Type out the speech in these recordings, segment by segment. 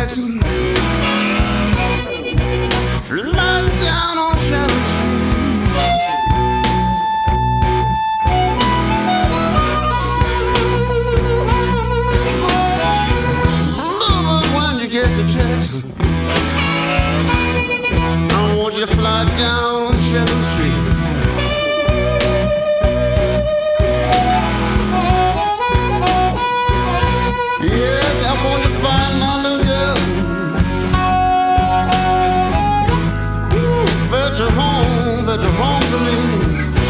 Jackson, flying down on Shannon Street. But when you get to Jackson, I want you to fly down Shannon Street. Yes, I want to find my little girl. Fetch her home to me.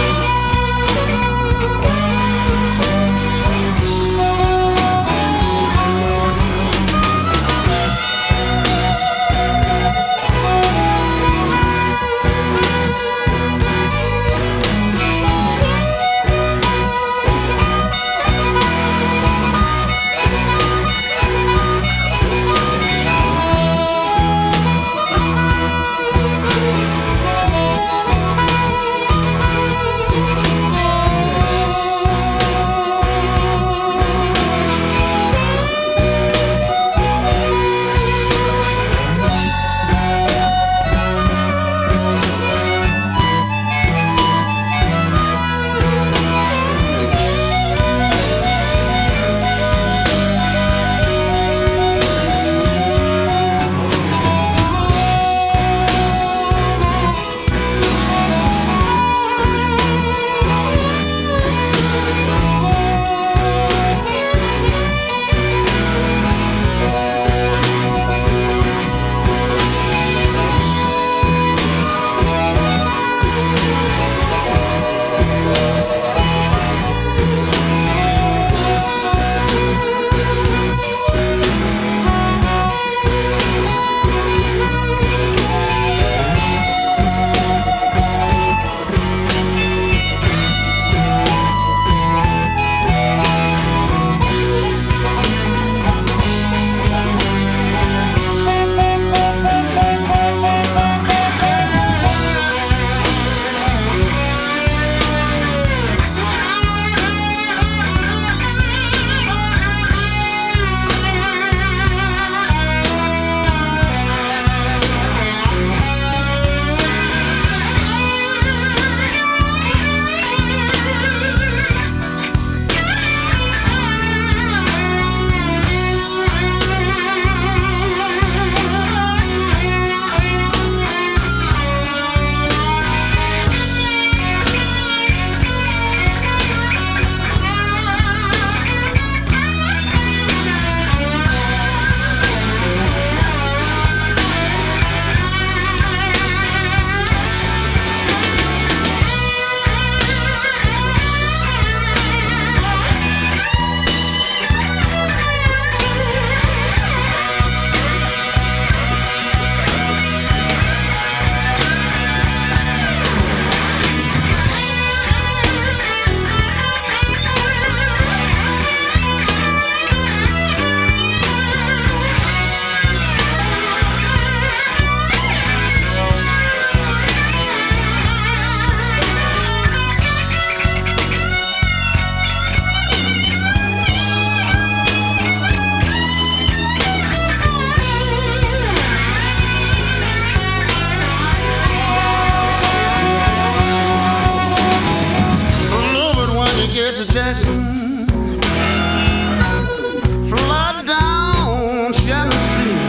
Jackson, fly down Shannon Street.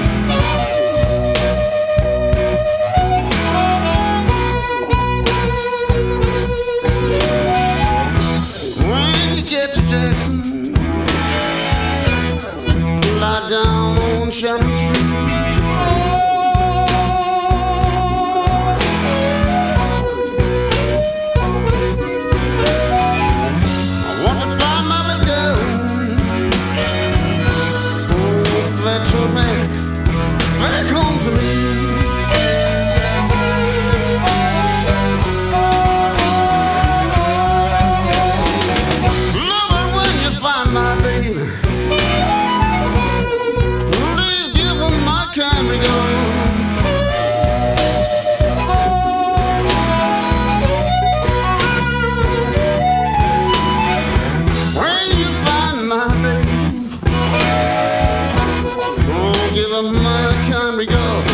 When you get to Jackson, fly down Shannon Street. Back home to me. Love it when you find my baby. Please give her my kind regard. When you find my baby, oh, give up my country, go.